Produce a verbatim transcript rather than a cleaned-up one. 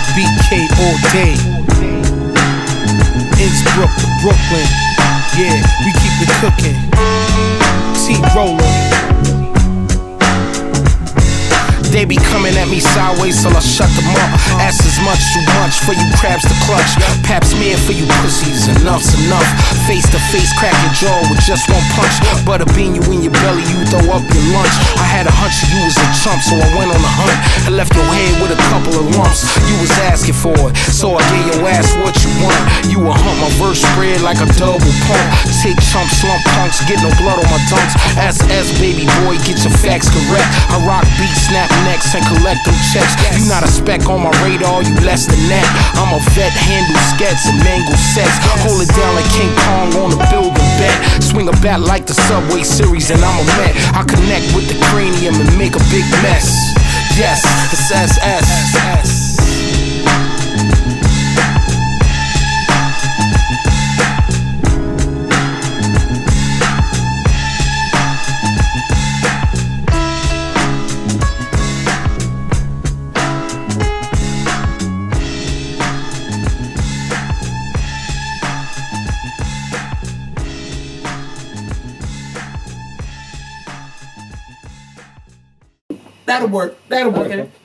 B K all day. Innsbruck to Brooklyn, yeah, we keep it cooking. T-Roller. They be coming at me sideways till I shut them up. Ask as much, too much for you crabs to clutch. Pap smear for you pussies, enough's enough. Face to face, crack your jaw with just one punch. Butter bean you in your belly, you throw up your lunch. I had a hunch you was a chump, so I went on a hunt. I left your head with a couple of lumps. You was asking for it, so I gave your ass what you want. You a hump, my verse spread like a double pump. Take chumps, slump punks, get no blood on my dunks. S S baby boy, get your facts correct. I rock beats, snap necks and collect them checks. You not a speck on my radar, you less than that. I'm a vet, handle skets and mangle sets. Hold it down like King Kong on a building bet. Swing a bat like the Subway Series and I'm a Met. I connect with the cranium and make a big mess. Yes, it's S S. That'll work. That'll work. Okay.